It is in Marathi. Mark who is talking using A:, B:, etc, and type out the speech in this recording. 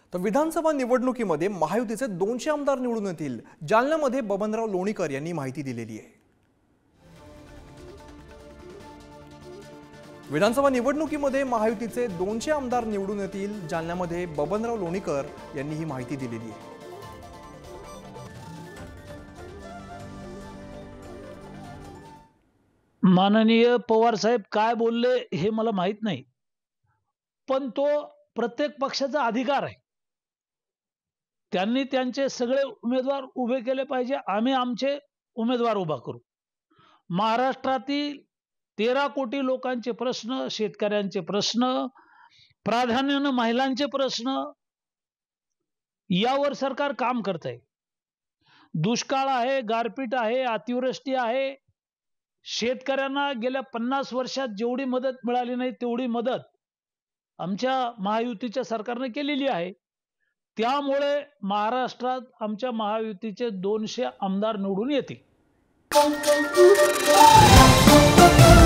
A: तर विधानसभा निवडणुकीमध्ये महायुतीचे 200 आमदार निवडून येतील, जालन्यामध्ये बबनराव लोणीकर यांनी माहिती दिलेली आहे। विधानसभा निवडणुकीमध्ये महायुतीचे 200 आमदार निवडून येतील, जालन्यामध्ये बबनराव लोणीकर यांनी ही माहिती दिलेली आहे।
B: माननीय पवार साहेब काय बोलले हे मला माहित नाही, पण तो प्रत्येक पक्षाचा अधिकार आहे। त्यांनी त्यांचे सगळे उमेदवार उभे केले पाहिजे, आम्ही आमचे उमेदवार उभा करू। महाराष्ट्रातील 13 कोटी लोकांचे प्रश्न, शेतकऱ्यांचे प्रश्न, प्राधान्याने महिलांचे प्रश्न यावर सरकार काम करत आहे। दुष्काळ आहे, गारपीट आहे, अतिवृष्टी आहे। शेतकऱ्यांना गेल्या 50 वर्षात जेवढी मदत मिळाली नाही तेवढी मदत आमच्या महायुतीच्या सरकारने केलेली आहे। त्यामुळे महाराष्ट्रात आमच्या महायुतीचे 200 आमदार निवडून येतील।